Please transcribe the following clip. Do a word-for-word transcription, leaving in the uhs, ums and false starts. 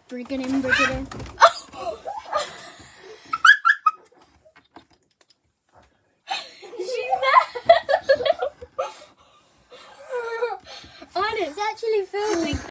Bring it in, bring it in. She's there. And it's actually filming.